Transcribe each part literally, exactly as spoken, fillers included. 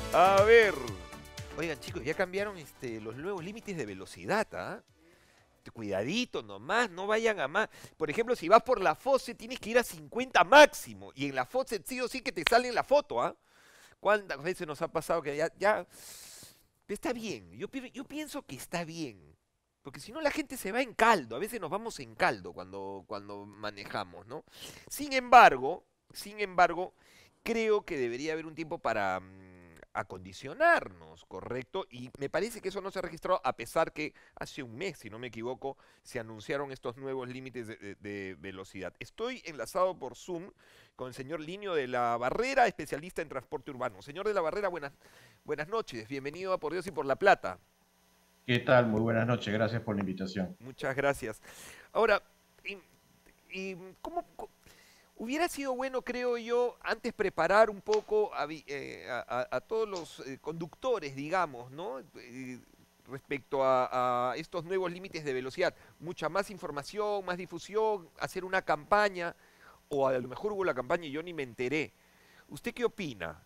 A ver. Oigan, chicos, ya cambiaron este, los nuevos límites de velocidad, ¿ah? Cuidadito nomás, no vayan a más. Por ejemplo, si vas por la Fose, tienes que ir a cincuenta máximo. Y en la Fose sí o sí que te sale en la foto, ¿ah? ¿Cuántas veces nos ha pasado que ya, ya... Está bien, yo, pi- yo pienso que está bien. Porque si no la gente se va en caldo. A veces nos vamos en caldo cuando, cuando manejamos, ¿no? Sin embargo, sin embargo, creo que debería haber un tiempo para mm, acondicionarnos, ¿correcto? Y me parece que eso no se ha registrado a pesar que hace un mes, si no me equivoco, se anunciaron estos nuevos límites de, de- de velocidad. Estoy enlazado por Zoom con el señor Linio de la Barrera, especialista en transporte urbano. Señor de la Barrera, buenas, buenas noches. Bienvenido a Por Dios y por la Plata. ¿Qué tal? Muy buenas noches, gracias por la invitación. Muchas gracias. Ahora, y, y ¿cómo, co- hubiera sido bueno, creo yo, antes preparar un poco a, vi- eh, a- a- a todos los eh, conductores, digamos, ¿no? Eh, respecto a, a estos nuevos límites de velocidad. Mucha más información, más difusión, hacer una campaña, o a lo mejor hubo la campaña y yo ni me enteré. ¿Usted qué opina?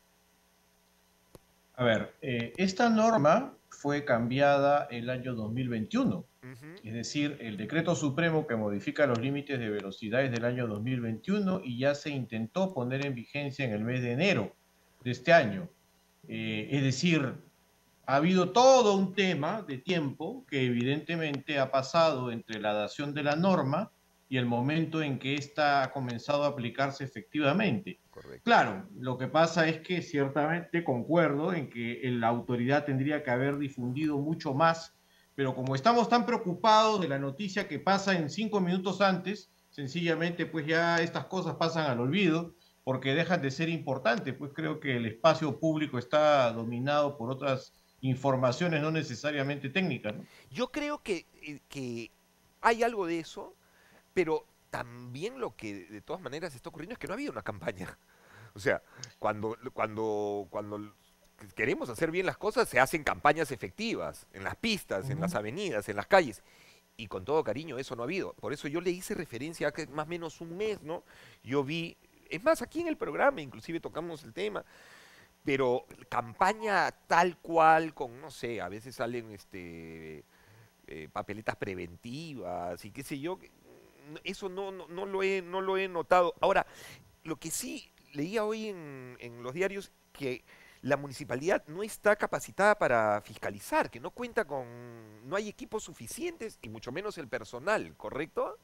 A ver, eh, esta norma fue cambiada el año dos mil veintiuno, Ujú. es decir, el decreto supremo que modifica los límites de velocidad es del año dos mil veintiuno y ya se intentó poner en vigencia en el mes de enero de este año. Eh, es decir, ha habido todo un tema de tiempo que evidentemente ha pasado entre la dación de la norma y el momento en que ésta ha comenzado a aplicarse efectivamente. Correcto. Claro, lo que pasa es que ciertamente concuerdo en que la autoridad tendría que haber difundido mucho más, pero como estamos tan preocupados de la noticia que pasa en cinco minutos antes, sencillamente pues ya estas cosas pasan al olvido porque dejan de ser importantes, pues creo que el espacio público está dominado por otras informaciones no necesariamente técnicas, ¿no? Yo creo que, eh, que hay algo de eso, pero también lo que de todas maneras está ocurriendo es que no había una campaña. O sea, cuando, cuando, cuando queremos hacer bien las cosas, se hacen campañas efectivas en las pistas, en las Ujú. avenidas, en las calles. Y con todo cariño, eso no ha habido. Por eso yo le hice referencia a que más o menos un mes, ¿no? Yo vi, es más, aquí en el programa inclusive tocamos el tema, pero campaña tal cual, con, no sé, a veces salen este, eh, papeletas preventivas y qué sé yo, eso no, no, no lo he, no lo he notado. Ahora, lo que sí leía hoy en, en los diarios que la municipalidad no está capacitada para fiscalizar, que no cuenta con, no hay equipos suficientes y mucho menos el personal, ¿correcto?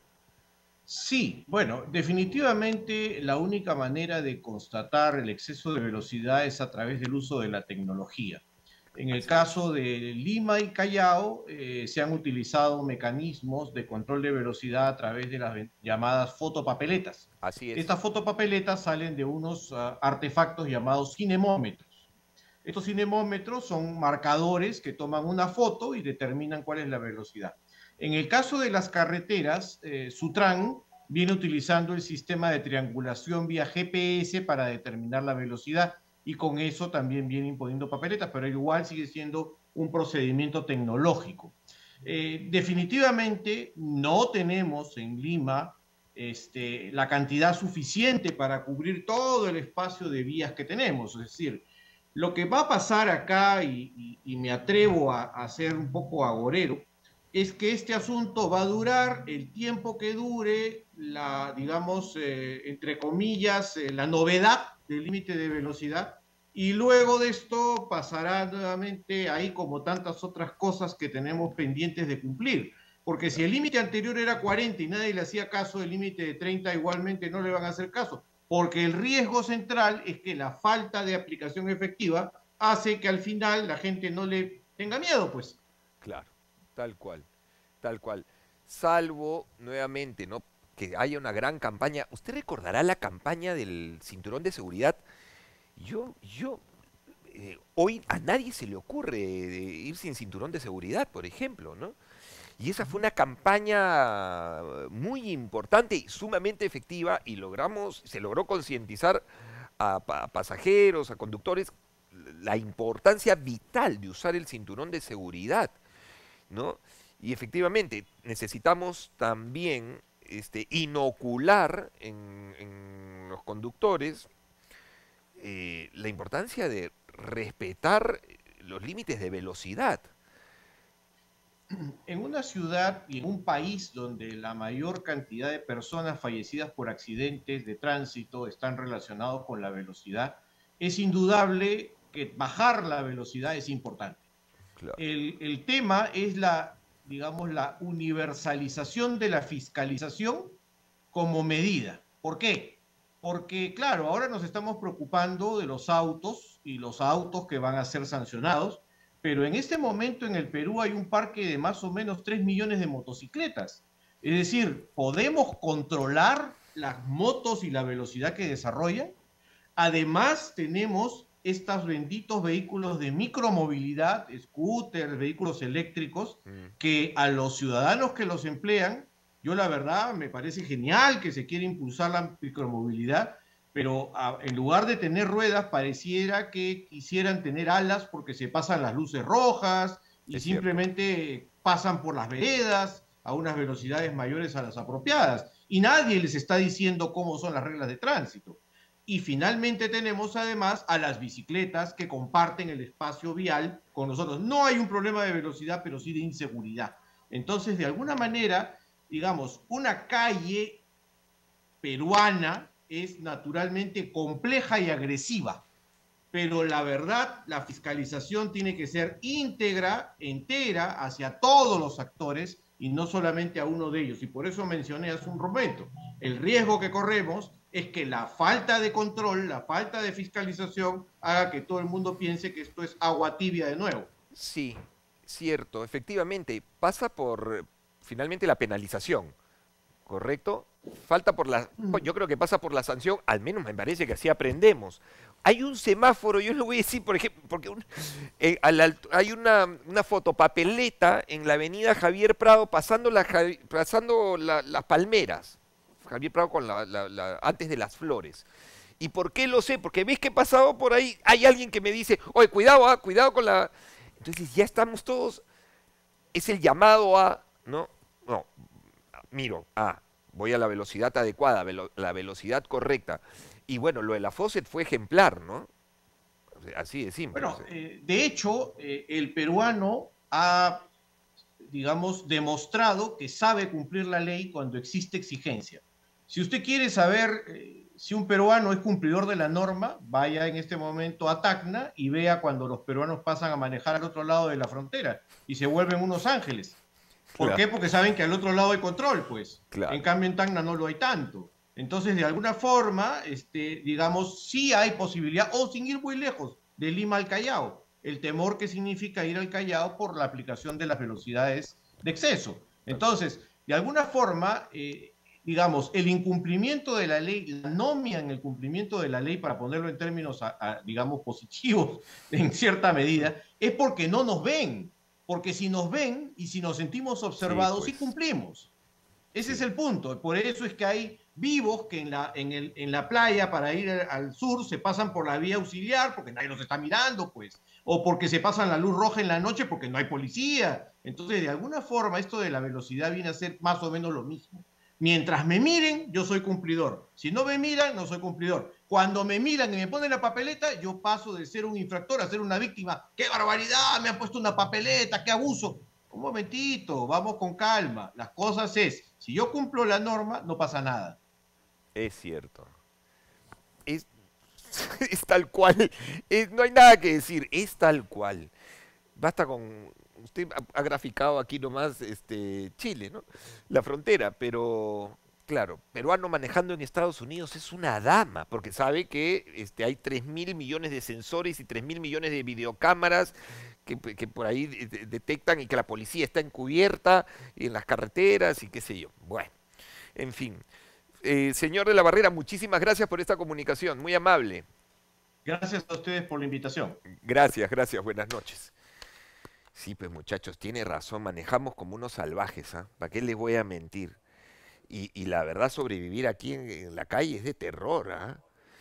Sí, bueno, definitivamente la única manera de constatar el exceso de velocidad es a través del uso de la tecnología. En el Así es, caso de Lima y Callao, eh, se han utilizado mecanismos de control de velocidad a través de las llamadas fotopapeletas. así es. Estas fotopapeletas salen de unos uh, artefactos llamados cinemómetros. Estos cinemómetros son marcadores que toman una foto y determinan cuál es la velocidad. En el caso de las carreteras, eh, Sutran viene utilizando el sistema de triangulación vía G P S para determinar la velocidad y con eso también viene imponiendo papeletas, pero igual sigue siendo un procedimiento tecnológico. Eh, definitivamente no tenemos en Lima este, la cantidad suficiente para cubrir todo el espacio de vías que tenemos, es decir, lo que va a pasar acá, y, y, y me atrevo a, a, ser un poco agorero, es que este asunto va a durar el tiempo que dure la, digamos, eh, entre comillas, eh, la novedad del límite de velocidad, y luego de esto pasará nuevamente ahí como tantas otras cosas que tenemos pendientes de cumplir. Porque si el límite anterior era cuarenta y nadie le hacía caso, el límite de treinta igualmente no le van a hacer caso porque el riesgo central es que la falta de aplicación efectiva hace que al final la gente no le tenga miedo, pues. Claro, tal cual, tal cual. Salvo, nuevamente, ¿no? Que haya una gran campaña. ¿Usted recordará la campaña del cinturón de seguridad? Yo, yo, eh, hoy a nadie se le ocurre eh, ir sin cinturón de seguridad, por ejemplo, ¿no? Y esa fue una campaña muy importante y sumamente efectiva y logramos, se logró concientizar a, pa- pasajeros, a conductores, la importancia vital de usar el cinturón de seguridad, ¿no? Y efectivamente, necesitamos también este, inocular en, en los conductores eh, la importancia de respetar los límites de velocidad. En una ciudad y en un país donde la mayor cantidad de personas fallecidas por accidentes de tránsito están relacionados con la velocidad, es indudable que bajar la velocidad es importante. Claro. El, el tema es la, digamos, la universalización de la fiscalización como medida. ¿Por qué? Porque, claro, ahora nos estamos preocupando de los autos y los autos que van a ser sancionados, pero en este momento en el Perú hay un parque de más o menos tres millones de motocicletas. Es decir, ¿podemos controlar las motos y la velocidad que desarrollan? Además, tenemos estos benditos vehículos de micromovilidad, scooters, vehículos eléctricos, Mm. que a los ciudadanos que los emplean, yo la verdad me parece genial que se quiera impulsar la micromovilidad, pero a, en lugar de tener ruedas, pareciera que quisieran tener alas porque se pasan las luces rojas y Es cierto. simplemente pasan por las veredas a unas velocidades mayores a las apropiadas. Y nadie les está diciendo cómo son las reglas de tránsito. Y finalmente tenemos además a las bicicletas que comparten el espacio vial con nosotros. No hay un problema de velocidad, pero sí de inseguridad. Entonces, de alguna manera, digamos, una calle peruana es naturalmente compleja y agresiva, pero la verdad, la fiscalización tiene que ser íntegra, entera, hacia todos los actores y no solamente a uno de ellos. Y por eso mencioné hace un momento, el riesgo que corremos es que la falta de control, la falta de fiscalización haga que todo el mundo piense que esto es agua tibia de nuevo. Sí, cierto, efectivamente, pasa por finalmente la penalización, ¿correcto? Falta por la, yo creo que pasa por la sanción, al menos me parece que así aprendemos. Hay un semáforo, yo lo voy a decir, por ejemplo, porque un- eh, a la alt- hay una, una fotopapeleta en la avenida Javier Prado pasando, la, Javi- pasando la- las palmeras. Javier Prado con la, la- la- antes de las flores. ¿Y por qué lo sé? Porque ves que he pasado por ahí, hay alguien que me dice, oye, cuidado, ah, cuidado con la... Entonces ya estamos todos, es el llamado a, ¿no? No, miro, ah, voy a la velocidad adecuada, velo- la velocidad correcta. Y bueno, lo de la Fawcett fue ejemplar, ¿no? O sea, así de simple. O Bueno, sea. eh, de hecho, eh, el peruano ha, digamos, demostrado que sabe cumplir la ley cuando existe exigencia. Si usted quiere saber eh, si un peruano es cumplidor de la norma, vaya en este momento a Tacna y vea cuando los peruanos pasan a manejar al otro lado de la frontera y se vuelven unos ángeles. ¿Por Claro, qué? Porque saben que al otro lado hay control, pues. En claro. cambio, en Tacna no lo hay tanto. Entonces, de alguna forma, este, digamos, sí hay posibilidad, o sin ir muy lejos, de Lima al Callao. El temor que significa ir al Callao por la aplicación de las velocidades de exceso. Entonces, de alguna forma, eh, digamos, el incumplimiento de la ley, la anomia en el cumplimiento de la ley, para ponerlo en términos, a, a, digamos, positivos en cierta medida, es porque no nos ven. Porque si nos ven y si nos sentimos Sí, observados, sí pues, cumplimos. Ese es sí. el punto. Por eso es que hay vivos que en la, en el, en la playa para ir al sur se pasan por la vía auxiliar porque nadie los está mirando, pues. O porque se pasan la luz roja en la noche porque no hay policía. Entonces, de alguna forma, esto de la velocidad viene a ser más o menos lo mismo. Mientras me miren, yo soy cumplidor. Si no me miran, no soy cumplidor. Cuando me miran y me ponen la papeleta, yo paso de ser un infractor a ser una víctima. ¡Qué barbaridad! Me han puesto una papeleta, qué abuso. Un momentito, vamos con calma. Las cosas es, si yo cumplo la norma, no pasa nada. Es cierto. Es, es tal cual. Es- no hay nada que decir. Es tal cual. Basta con... Usted ha, ha graficado aquí nomás este, Chile, ¿no? La frontera, pero claro, peruano manejando en Estados Unidos es una dama, porque sabe que este, hay tres mil millones de sensores y tres mil millones de videocámaras que, que por ahí de- de- detectan y que la policía está encubierta en las carreteras y qué sé yo. Bueno, en fin. Eh, señor de la Barrera, muchísimas gracias por esta comunicación, muy amable. Gracias a ustedes por la invitación. Gracias, gracias, buenas noches. Sí, pues muchachos, tiene razón, manejamos como unos salvajes, ¿ah? ¿Para qué les voy a mentir? Y, y la verdad, sobrevivir aquí en, en la calle es de terror, ¿ah?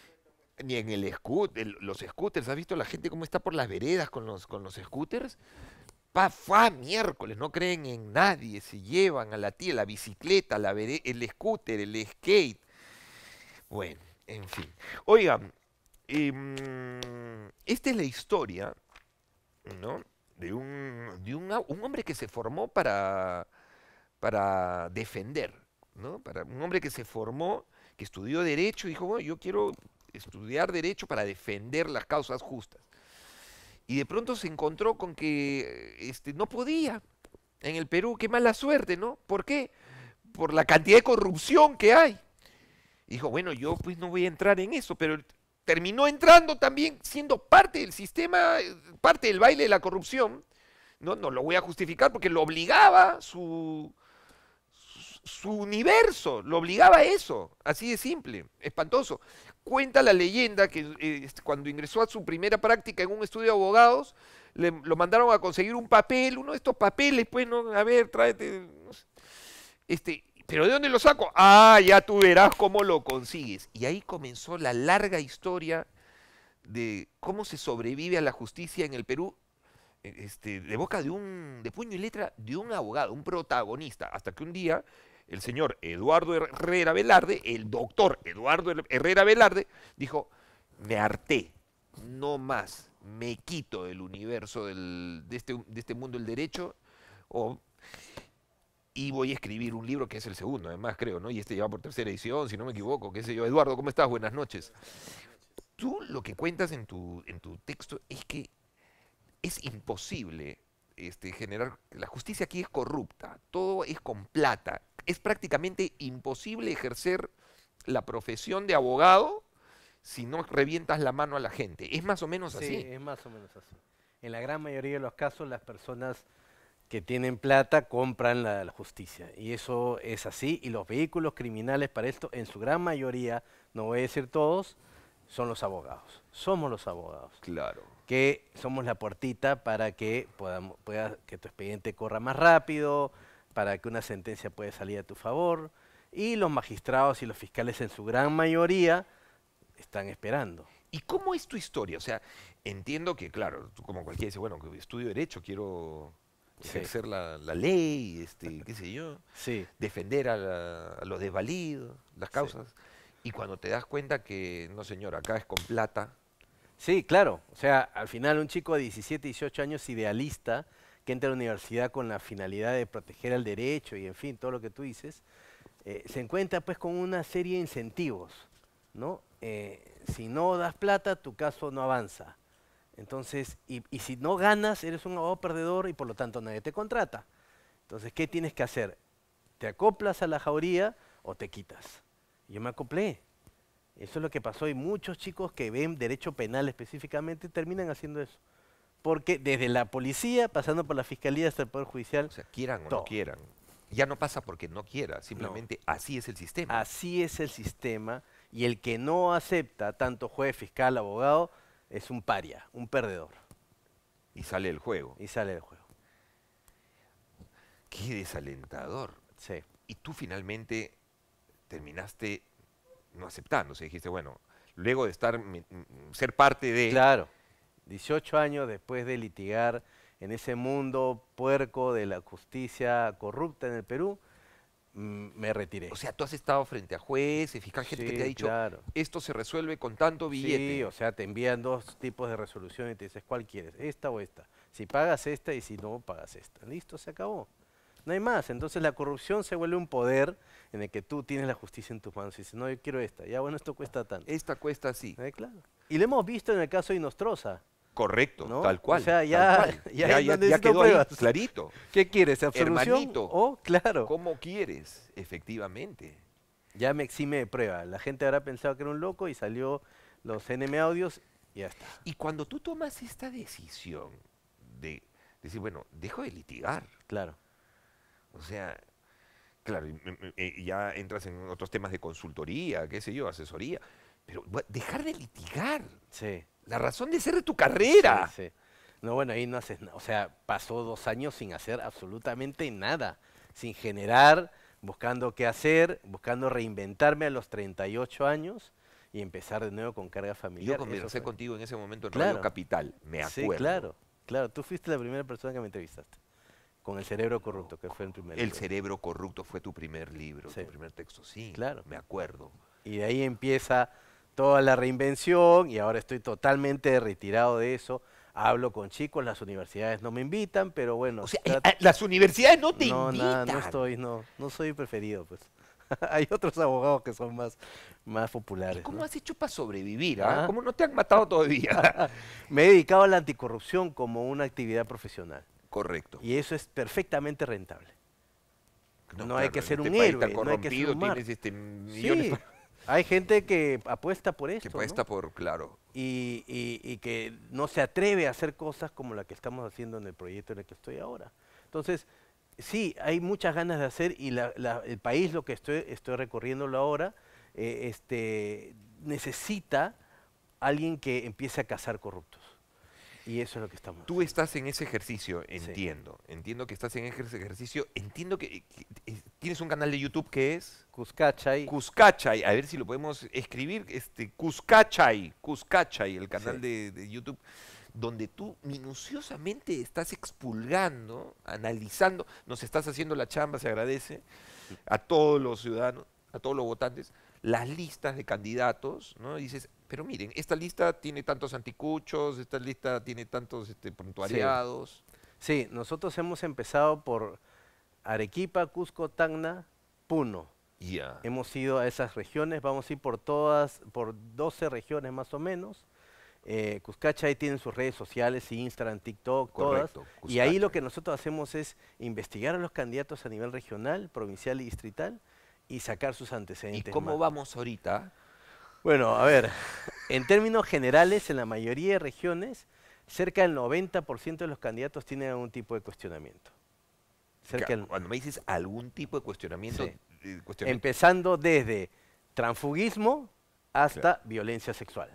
Ni en el scooter, los scooters, ¿has visto la gente cómo está por las veredas con los, con los scooters? Pa, fa, miércoles, no creen en nadie, se llevan a la tía, la bicicleta, la vere- el scooter, el skate. Bueno, en fin. Oigan, em, esta es la historia, ¿no? De un, de un, un hombre que se formó para, para defender, ¿no? Para un hombre que se formó, que estudió Derecho y dijo, bueno, yo quiero estudiar Derecho para defender las causas justas. Y de pronto se encontró con que este, no podía en el Perú, qué mala suerte, ¿no? ¿Por qué? Por la cantidad de corrupción que hay. Y dijo, bueno, yo pues no voy a entrar en eso, pero terminó entrando también siendo parte del sistema, parte del baile de la corrupción. No, no lo voy a justificar porque lo obligaba su, su universo, lo obligaba a eso, así de simple, espantoso. Cuenta la leyenda que eh, cuando ingresó a su primera práctica en un estudio de abogados, le, lo mandaron a conseguir un papel, uno de estos papeles, pues, no, a ver, tráete. No sé. Este, ¿pero de dónde lo saco? Ah, ya tú verás cómo lo consigues. Y ahí comenzó la larga historia de cómo se sobrevive a la justicia en el Perú, este, de boca de un, de puño y letra de un abogado, un protagonista, hasta que un día el señor Eduardo Herrera Velarde, el doctor Eduardo Herrera Velarde, dijo, me harté, no más, me quito del universo del, de, este, de este mundo del derecho, o, y voy a escribir un libro que es el segundo, además creo, ¿no? Y este ya va por tercera edición, si no me equivoco, qué sé yo. Eduardo, ¿cómo estás? Buenas noches. Tú lo que cuentas en tu, en tu texto es que es imposible este, generar, la justicia aquí es corrupta, todo es con plata, es prácticamente imposible ejercer la profesión de abogado si no revientas la mano a la gente. Es más o menos Sí, así. es más o menos así. En la gran mayoría de los casos, las personas que tienen plata compran la, la justicia. Y eso es así. Y los vehículos criminales para esto, en su gran mayoría, no voy a decir todos, son los abogados. Somos los abogados. Claro. Que somos la puertita para que podamos, pueda, que tu expediente corra más rápido, para que una sentencia pueda salir a tu favor. Y los magistrados y los fiscales, en su gran mayoría, están esperando. ¿Y cómo es tu historia? O sea, entiendo que, claro, tú como cualquiera dice, bueno, que estudio Derecho, quiero ejercer sí. la, la ley, este, qué sé yo, sí. defender a, la, a los desvalidos, las causas. Sí. Y cuando te das cuenta que, no señor, acá es con plata. Sí, claro. O sea, al final un chico de diecisiete, dieciocho años idealista, que entra a la universidad con la finalidad de proteger el derecho y, en fin, todo lo que tú dices, eh, se encuentra pues con una serie de incentivos, ¿no? Eh, si no das plata, tu caso no avanza. Entonces, y, y si no ganas, eres un abogado perdedor y por lo tanto nadie te contrata. Entonces, ¿qué tienes que hacer? ¿Te acoplas a la jauría o te quitas? Yo me acoplé. Eso es lo que pasó y muchos chicos que ven derecho penal específicamente terminan haciendo eso. Porque desde la policía, pasando por la fiscalía hasta el Poder Judicial... O sea, quieran o todo. no quieran. Ya no pasa porque no quiera, simplemente no. Así es el sistema. Así es el sistema y el que no acepta, tanto juez, fiscal, abogado, es un paria, un perdedor. Y sale del juego. Y sale del juego. Qué desalentador. Sí. Y tú finalmente terminaste no aceptando, o sea, dijiste, bueno, luego de estar, ser parte de... Claro, dieciocho años después de litigar en ese mundo puerco de la justicia corrupta en el Perú, me retiré. O sea, tú has estado frente a jueces, fiscal, gente sí, que te ha dicho, claro. esto se resuelve con tanto billete. Sí, o sea, te envían dos tipos de resolución y te dices, ¿cuál quieres? ¿Esta o esta? Si pagas esta y si no, pagas esta. Listo, se acabó. No hay más. Entonces la corrupción se vuelve un poder en el que tú tienes la justicia en tus manos y dices, no, yo quiero esta. Ya, bueno, esto cuesta tanto. Esta cuesta así. Eh, claro. Y lo hemos visto en el caso de Inostroza. Correcto, ¿no? tal cual. O sea, ya, ya, ya, ya, ya quedó ahí clarito. ¿Qué quieres? ¿Absolución? Hermanito, oh, claro. ¿Cómo quieres? Efectivamente. Ya me exime de prueba. La gente habrá pensado que era un loco y salió los N M audios y ya está. Y cuando tú tomas esta decisión de decir, bueno, dejo de litigar. Claro. O sea, claro, ya entras en otros temas de consultoría, qué sé yo, asesoría. Pero dejar de litigar. Sí. La razón de ser de tu carrera. Sí, sí. No, bueno, ahí no haces nada. O sea, pasó dos años sin hacer absolutamente nada. Sin generar, buscando qué hacer, buscando reinventarme a los treinta y ocho años y empezar de nuevo con carga familiar. Yo conversé contigo en ese momento en claro. Radio Capital, me acuerdo. Sí, claro, claro. Tú fuiste la primera persona que me entrevistaste. Con El cerebro corrupto, que fue el primer El libro. cerebro corrupto fue tu primer libro, sí. tu primer texto, sí, claro. me acuerdo. Y de ahí empieza toda la reinvención y ahora estoy totalmente retirado de eso. Hablo con chicos, las universidades no me invitan, pero bueno. O sea, trato- eh, las universidades no te no, nada, invitan. no estoy, no, no soy preferido, pues. Hay otros abogados que son más, más ¿Y populares, cómo ¿no? has hecho para sobrevivir? Ah? Ah. ¿Cómo no te han matado todavía? Me he dedicado a la anticorrupción como una actividad profesional Correcto. y eso es perfectamente rentable. No, No, hay claro, que en ser este un país héroe, tan no hay que ser corrompido, un mar. tienes este, millones Sí, para- hay gente que apuesta por esto, que ¿no? puesta por, claro. y, y- y que no se atreve a hacer cosas como la que estamos haciendo en el proyecto en el que estoy ahora. Entonces, sí, hay muchas ganas de hacer y la- la- el país, lo que estoy, estoy recorriéndolo ahora, eh, este, necesita alguien que empiece a cazar corruptos. Y eso es lo que estamos Tú haciendo. estás en ese ejercicio, entiendo. Entiendo que estás en ese ejercicio. Entiendo que, que- eh, tienes un canal de YouTube que es Cuscachay, Cuscachay. A ver si lo podemos escribir. Este, Cuscachay. Cuscachay, el canal Sí. de, de YouTube, donde tú minuciosamente estás expulgando, analizando. Nos estás haciendo la chamba, se agradece a todos los ciudadanos, a todos los votantes, las listas de candidatos, ¿no? Y dices, pero miren, esta lista tiene tantos anticuchos, esta lista tiene tantos este, prontuariados. sí, nosotros hemos empezado por Arequipa, Cusco, Tacna, Puno. Ya. Hemos ido a esas regiones, vamos a ir por todas, por doce regiones más o menos. Eh, Cuscachay tiene sus redes sociales, Instagram, TikTok, Correcto, todas. Y ahí lo Cuscachay. que nosotros hacemos es investigar a los candidatos a nivel regional, provincial y distrital y sacar sus ¿Y antecedentes. cómo más. vamos ahorita? Bueno, a ver, en términos generales, en la mayoría de regiones, cerca del noventa por ciento de los candidatos tienen algún tipo de cuestionamiento. Cerca Ca- del- Cuando me dices algún tipo de cuestionamiento, Sí. eh, cuestionamiento empezando desde transfugismo hasta violencia sexual.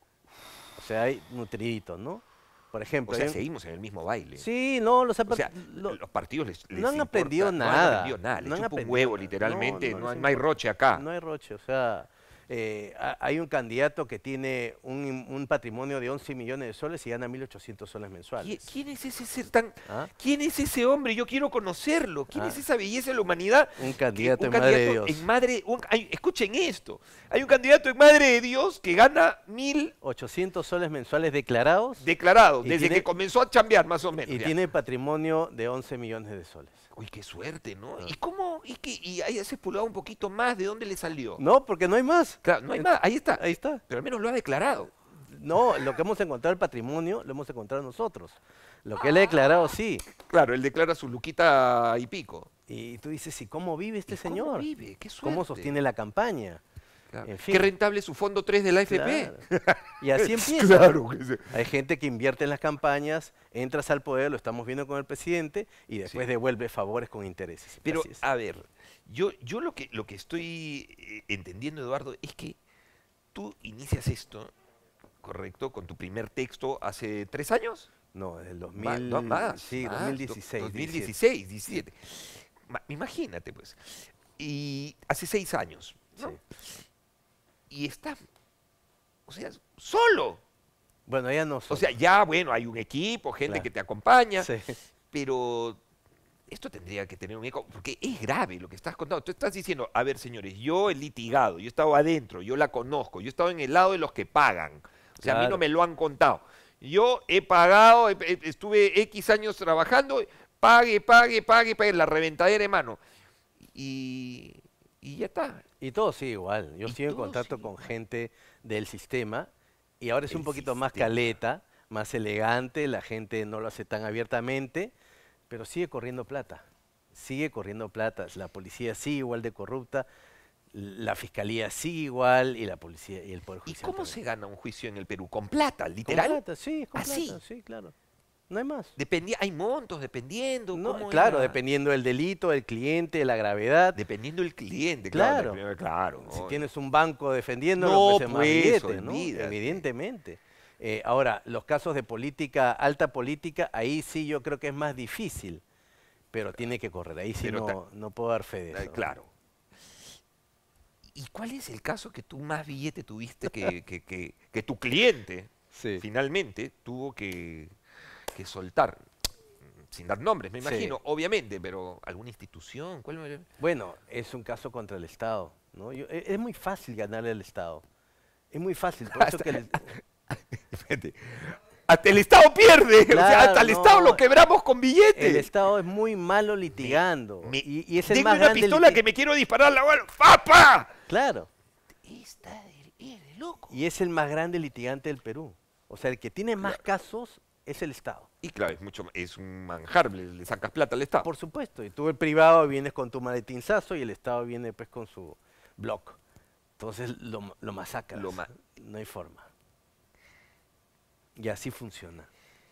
O sea, hay nutriditos, ¿no? Por ejemplo, o sea, hay un- seguimos en el mismo baile. sí, no, los, O apar- sea, lo- los partidos les, les no han importa- aprendido no han nada, aprendido nada, les no han chupa un aprendido huevo nada. literalmente, No, no, no hay, les no hay importa. roche acá. no hay roche, o sea, eh, ha- hay un candidato que tiene un, un patrimonio de once millones de soles y gana mil ochocientos soles ¿Qui- mensuales. ¿Quién es ese ser tan... ¿Ah? ¿Quién es ese hombre? Yo quiero conocerlo. ¿Quién Ah. es esa belleza de la humanidad? Un que- candidato un en Madre de candidato Dios. en Madre- un- hay- escuchen esto. Hay un candidato en Madre de Dios que gana mil ochocientos soles mensuales declarados declarados, Y desde tiene- que comenzó a chambear más o menos. y ya. tiene patrimonio de once millones de soles. Uy, qué suerte, ¿no? Ah. ¿Y cómo? ¿Y, qué? ¿Y ahí has expulgado un poquito más? ¿De dónde le salió? No, porque no hay más. Claro, no hay más. Ahí está. Ahí está. Pero al menos lo ha declarado. No, lo que hemos encontrado el patrimonio lo hemos encontrado nosotros. Lo que él ha declarado, sí. Claro, él declara su luquita y pico. Y tú dices, ¿y cómo vive este ¿Y cómo señor? vive? ¿Qué suerte? ¿Cómo sostiene la campaña? Claro. En fin. Qué rentable su fondo tres de la A F P. Claro. Y así empieza. Claro. que sí. Hay gente que invierte en las campañas, entras al poder, lo estamos viendo con el presidente, y después Sí. devuelve favores con intereses. Pero, Así es. a ver, yo, yo lo, que, lo que estoy eh, entendiendo, Eduardo, es que tú inicias esto, ¿correcto? Con tu primer texto hace tres años. No, desde el dos mil, Ma- no, más, sí, más, dos mil dieciséis. do- diecisiete. dos mil dieciséis, diecisiete. Ma- Imagínate, pues. Y hace seis años, ¿no? Sí. Y está, o sea, solo. Bueno, ya no O solo. sea, ya, bueno, hay un equipo, gente Claro. que te acompaña, Sí. pero esto tendría que tener un eco, porque es grave lo que estás contando. Tú estás diciendo, a ver, señores, yo he litigado, yo he estado adentro, yo la conozco, yo he estado en el lado de los que pagan. O sea, a mí no Claro. me lo han contado. Yo he pagado, he- he- estuve X años trabajando, pague, pague, pague, pague, la reventadera de mano. Y, y ya está. Y todo sigue igual. Yo Y sigo en todo contacto sigue con igual. gente del sistema y ahora es un El poquito más sistema. caleta, más elegante, la gente no lo hace tan abiertamente, pero sigue corriendo plata. Sigue corriendo plata. La policía sigue igual de corrupta, la fiscalía sigue igual y la policía y el poder ¿Y judicial. cómo también. se gana un juicio en el Perú? ¿Con plata, Con literal? plata, sí, con ¿Así? plata, sí, claro. No hay más. Dependía, hay montos, dependiendo. No, ¿cómo claro, era? dependiendo del delito, del cliente, la gravedad. Dependiendo del cliente, Claro. claro. Claro. Si ¿no? tienes un banco defendiéndolo, No, pues es más pues, billete, ¿no? olvídate. Evidentemente. Eh, ahora, los casos de política, alta política, ahí sí yo creo que es más difícil, pero tiene que correr. Ahí sí Pero ta- no, no puedo dar fe de Eh, eso. Claro. ¿Y cuál es el caso que tú más billete tuviste que, que, que, que tu cliente Sí. finalmente tuvo que, que soltar? Sin dar nombres, me Sí. imagino, obviamente, pero alguna institución, ¿cuál era? Bueno, es un caso contra el Estado, ¿no? Yo- e- es muy fácil ganarle al Estado. Es muy fácil, por eso que les- Espérate. Hasta el Estado pierde. O sea, Claro, hasta el no. Estado lo quebramos con billetes. el Estado es muy malo litigando. Me- y, y es el Tengo más una grande pistola liti- que me quiero disparar la bala. ¡Papá! Claro. Está de, es de loco. Y es el más grande litigante del Perú. O sea, el que tiene más Claro. casos es el Estado. Y claro, es mucho, es un manjar, le, le sacas plata al Estado. Por supuesto. Y tú el privado vienes con tu maletinzazo y el Estado viene pues con su block. Entonces lo, lo masacras. Lo ma- No hay forma. Y así funciona.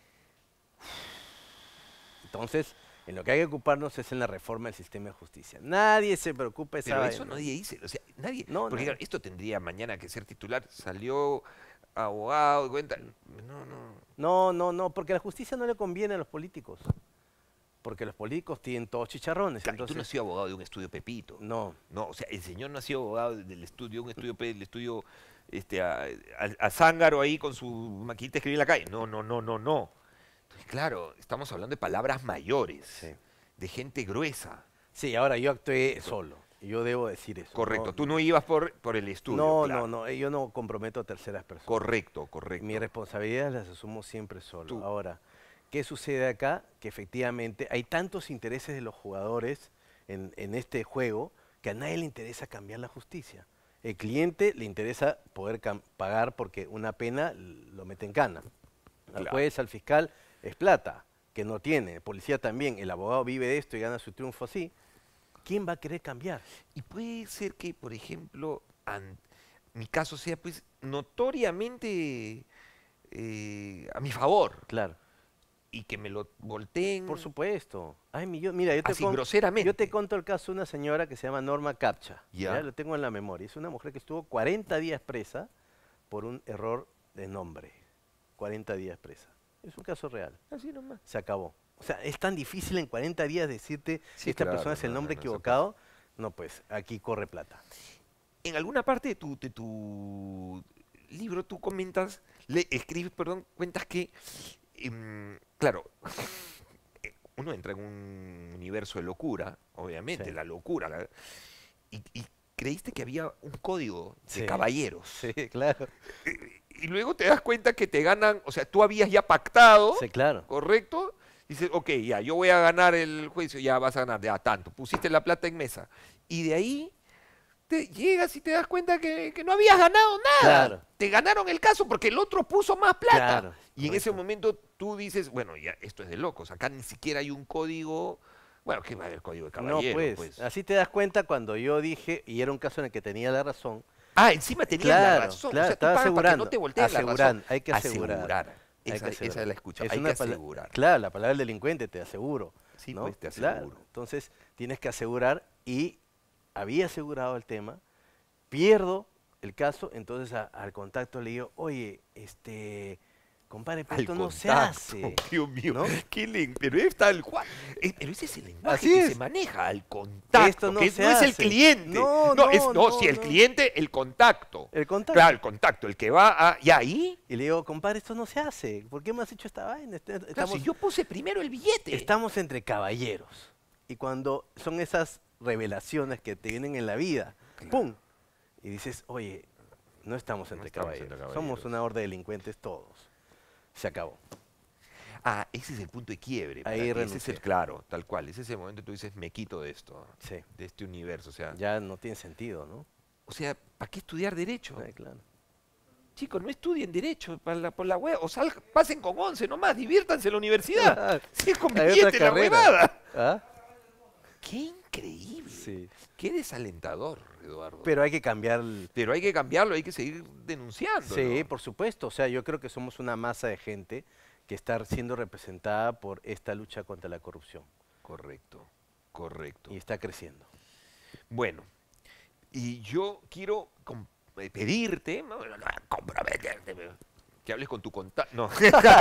Entonces, en lo que hay que ocuparnos es en la reforma del sistema de justicia. Nadie se preocupa de esa Pero vaina. eso nadie dice, o sea, nadie. No, porque nadie. claro, esto tendría mañana que ser titular. Salió abogado, cuenta. No, no. No, no, no, porque la justicia no le conviene a los políticos. Porque los políticos tienen todos chicharrones. Claro, y tú no entonces, has sido abogado de un estudio Pepito. no, No, o sea, el señor no ha sido abogado del estudio, un estudio, Pe- el estudio este, a, a- a Zángaro ahí con su maquinita de escribir en la calle. No, no, no, no, no. Entonces, claro, estamos hablando de palabras mayores, sí. de gente gruesa. Sí, ahora yo actué solo. Y yo debo decir eso. Correcto, tú no ibas por, por el estudio. No, claro. no, no, eh, yo no comprometo a terceras personas. Correcto, correcto. Mis responsabilidades las asumo siempre solo. Tú. Ahora, ¿qué sucede acá? Que efectivamente hay tantos intereses de los jugadores en, en este juego que a nadie le interesa cambiar la justicia. El cliente le interesa poder cam- pagar porque una pena l- lo mete en cana. Al Claro. juez, al fiscal, es plata, que no tiene. El policía también. El abogado vive de esto y gana su triunfo así. ¿Quién va a querer cambiar? Y puede ser que, por ejemplo, an- mi caso sea pues notoriamente eh, a mi favor Claro. y que me lo volteen Por supuesto. Ay, mi- yo- mira, yo te, así con- groseramente. yo te conto el caso de una señora que se llama Norma Capcha. Ya. Ya lo tengo en la memoria. Es una mujer que estuvo cuarenta días presa por un error de nombre. cuarenta días presa. Es un caso real. Así nomás. Se acabó. O sea, es tan difícil en cuarenta días decirte Sí, si esta claro, persona es el no, nombre no, no se equivocado. No, pues aquí corre plata. En alguna parte de tu, de tu libro tú comentas, le escribes, perdón, cuentas que, em, claro, eh, uno entra en un universo de locura, obviamente, Sí. la locura, la- y, y creíste que había un código de Sí. caballeros. Sí, claro. Y luego te das cuenta que te ganan, o sea, tú habías ya pactado, Sí, claro. ¿correcto? Dices, ok, ya, yo voy a ganar el juicio, ya vas a ganar, ya tanto, pusiste la plata en mesa. Y de ahí te llegas y te das cuenta que, que no habías ganado nada. Claro. Te ganaron el caso porque el otro puso más plata. Claro, y en ese correcto. momento tú dices, bueno, ya, esto es de locos, acá ni siquiera hay un código, bueno, ¿qué va a haber código de caballero? No, pues, pues? así te das cuenta cuando yo dije, y era un caso en el que tenía la razón. Ah, encima tenías Claro, la razón. claro, o sea, tú estaba pagas para que asegurando. no te volteen la razón. Asegurando, hay que asegurar. Asegurar. Hay Esa, que esa asegurar. la he escuchado. Es Hay una que pala- asegurar. Claro, la palabra del delincuente, te aseguro. Sí, ¿no? pues te Claro, aseguro. entonces tienes que asegurar y había asegurado el tema, pierdo el caso, entonces a- al contacto le digo, oye, este, compadre, pero Al esto no se contacto, hace. Dios mío, ¿no? qué len- pero es tal cual. Eh, pero ese es el lenguaje Así que es. se maneja, al contacto. Esto no que se no es el hace. cliente. No, es, no, no, no, si el no. cliente, el contacto. El contacto. Claro, el contacto, el que va a. Y ahí, Y le digo, compadre, esto no se hace. ¿Por qué me has hecho esta vaina? Este- claro, Estamos, si yo puse primero el billete. estamos entre caballeros. Y cuando son esas revelaciones que te vienen en la vida, ¡pum! Y dices, oye, no estamos entre, estamos caballeros. entre Somos caballeros. una horda de delincuentes todos. Se acabó. Ah, ese es el punto de quiebre. para Ahí ti, ese es renuncié. el claro, tal cual. Ese es el momento que tú dices, me quito de esto, Sí. de este universo. O sea, Ya no tiene sentido, ¿no? o sea, ¿para qué estudiar derecho? Ay, claro. Chicos, no estudien derecho para la- por la web. O sal- pasen con once nomás, diviértanse en la universidad. Claro. Si es Hay conveniente otra la carrera. huevada. ¿Ah? Qué increíble. Sí. Qué desalentador, Eduardo. Pero hay que cambiar. el- Pero hay que cambiarlo, hay que seguir denunciando. Sí, por supuesto. O sea, yo creo que somos una masa de gente que está siendo representada por esta lucha contra la corrupción. Correcto, correcto. Y está creciendo. Bueno, y yo quiero com- eh, pedirte, no, no, no, comprometerte, pero que hables con tu contacto. No.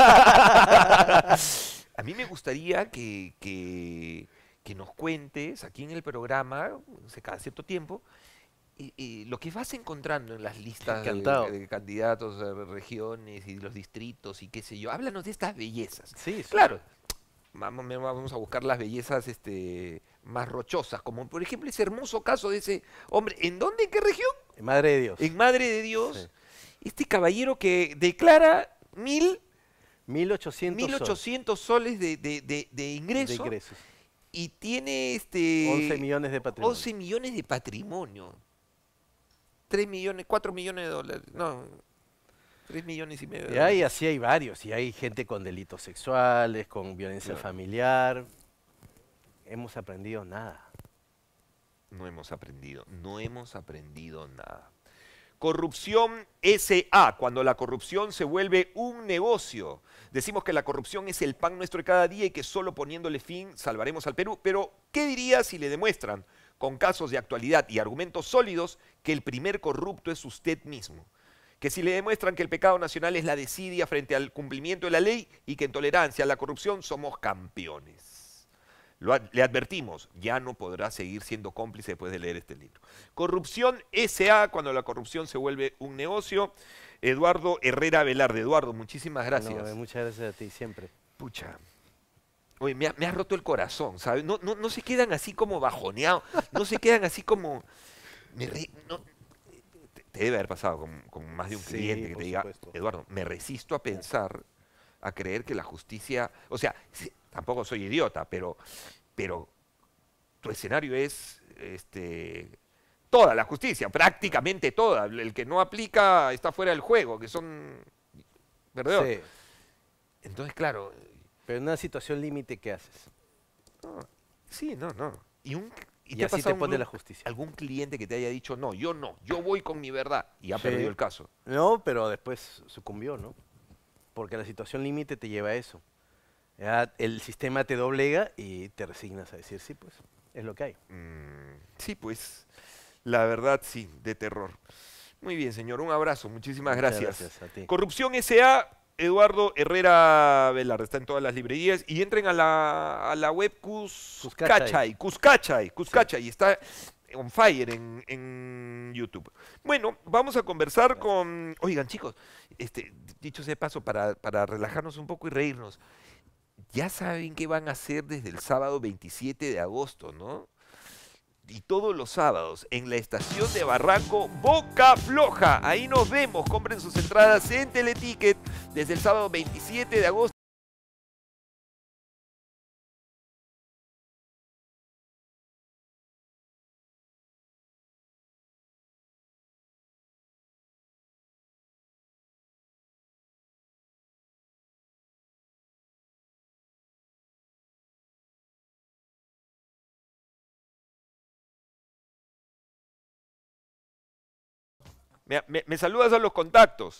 A mí me gustaría que, que, que nos cuentes aquí en el programa, no sé, cada cierto tiempo, y- y lo que vas encontrando en las listas de, Encantado. de candidatos de regiones y los distritos y qué sé yo. Háblanos de estas bellezas. Sí, sí. Claro, vamos, me- vamos a buscar las bellezas este, más rochosas, como por ejemplo ese hermoso caso de ese hombre. ¿En dónde? ¿En qué región? Madre de Dios. En Madre de Dios. Este caballero que declara mil, mil ochocientos, mil ochocientos soles de, de, de, de ingreso de ingresos. y tiene este once millones de patrimonio. once millones de patrimonio. tres millones, cuatro millones de dólares. No, tres millones y medio de Y hay, dólares. así hay varios. Y hay gente con delitos sexuales, con violencia Claro. familiar. Hemos aprendido nada. No hemos aprendido, no hemos aprendido nada. Corrupción S A, cuando la corrupción se vuelve un negocio. Decimos que la corrupción es el pan nuestro de cada día y que solo poniéndole fin salvaremos al Perú. Pero, ¿qué diría si le demuestran, con casos de actualidad y argumentos sólidos, que el primer corrupto es usted mismo? Que si le demuestran que el pecado nacional es la desidia frente al cumplimiento de la ley y que en tolerancia a la corrupción somos campeones. Lo ad- le advertimos, ya no podrá seguir siendo cómplice después de leer este libro. Corrupción S A, cuando la corrupción se vuelve un negocio. Eduardo Herrera Velarde. Eduardo, muchísimas gracias. No, eh, muchas gracias a ti, siempre. Pucha. Oye, me ha, me ha roto el corazón, ¿sabes? No, no, no se quedan así como bajoneados, no se quedan así como... me re- no- te, te debe haber pasado con, con más de un Sí, cliente que por te diga, supuesto. Eduardo, me resisto a pensar, a creer que la justicia... O sea, sí, tampoco soy idiota, pero, pero tu escenario es este, toda la justicia, prácticamente toda. El que no aplica está fuera del juego, que son... ¿Verdad? Sí, Entonces, claro, pero en una situación límite, ¿qué haces? no, sí, no, no. Y, un, y Y, te ha así pasado te pone algún- la justicia. algún cliente que te haya dicho, no, yo no, yo voy con mi verdad, y ha Sí. perdido el caso. No, pero después sucumbió, ¿no? Porque la situación límite te lleva a eso. Ya el sistema te doblega y te resignas a decir, sí, pues, es lo que hay. Mm, sí, pues, la verdad sí, de terror. Muy bien, señor, un abrazo, muchísimas Muchas gracias. gracias a ti. Corrupción S A, Eduardo Herrera Velarde, está en todas las librerías, y entren a la, a la web Cuscachay, Cuscachay, Cuscachay, y está on fire en, en YouTube. Bueno, vamos a conversar con... Oigan, chicos, este, dicho sea de paso, para, para relajarnos un poco y reírnos, ya saben qué van a hacer desde el sábado veintisiete de agosto, ¿no? Y todos los sábados en la estación de Barranco, Boca Floja. Ahí nos vemos. Compren sus entradas en Teleticket desde el sábado veintisiete de agosto. Me, me- me saludas a los contactos.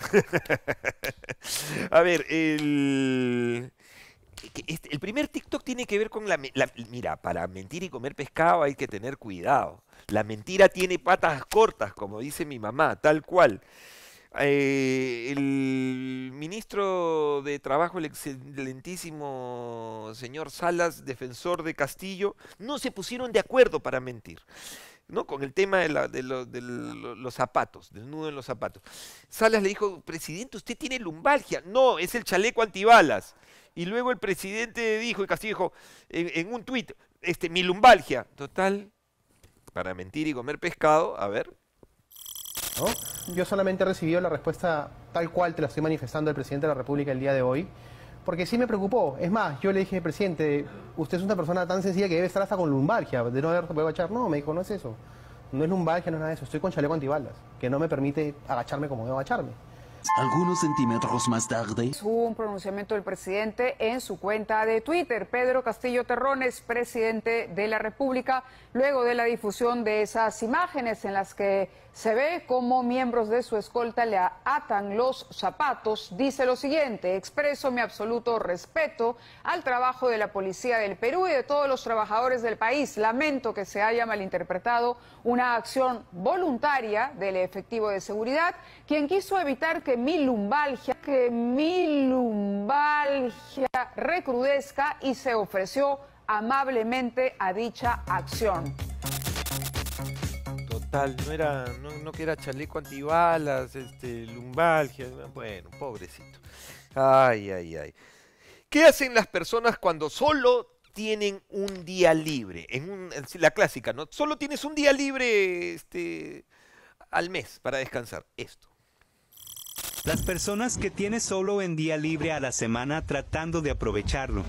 A ver, el, que este- el primer TikTok tiene que ver con la, me- la- Mira, para mentir y comer pescado hay que tener cuidado. La mentira tiene patas cortas, como dice mi mamá, tal cual. Eh, el ministro de Trabajo, el excelentísimo señor Salas, defensor de Castillo, no se pusieron de acuerdo para mentir, ¿no? Con el tema de, la- de lo- de lo- los zapatos, del nudo en los zapatos. Salas le dijo, presidente, usted tiene lumbalgia. No, es el chaleco antibalas. Y luego el presidente dijo, y Castillo dijo, en, en un tuit, este, mi lumbalgia. Total, para mentir y comer pescado, a ver. ¿no? Yo solamente he recibido la respuesta tal cual te la estoy manifestando el presidente de la República el día de hoy, porque sí me preocupó. Es más, yo le dije, presidente, usted es una persona tan sencilla que debe estar hasta con lumbalgia, de no haber podido agachar. No, me dijo, no es eso. No es lumbalgia, no es nada de eso. Estoy con chaleco antibalas, que no me permite agacharme como debo agacharme. Algunos centímetros más tarde. Hubo un pronunciamiento del presidente en su cuenta de Twitter. Pedro Castillo Terrones, presidente de la República, luego de la difusión de esas imágenes en las que se ve cómo miembros de su escolta le atan los zapatos, dice lo siguiente: expreso mi absoluto respeto al trabajo de la Policía del Perú y de todos los trabajadores del país. Lamento que se haya malinterpretado una acción voluntaria del efectivo de seguridad, quien quiso evitar que mi lumbalgia, que mi lumbalgia recrudezca y se ofreció amablemente a dicha acción. Total, no era, no, no que era chaleco antibalas, este, lumbalgia, bueno, pobrecito. Ay, ay, ay. ¿Qué hacen las personas cuando solo tienen un día libre? En un- en la clásica, ¿no? Solo tienes un día libre, este, al mes para descansar. Esto. Las personas que tienen solo un día libre a la semana tratando de aprovecharlo.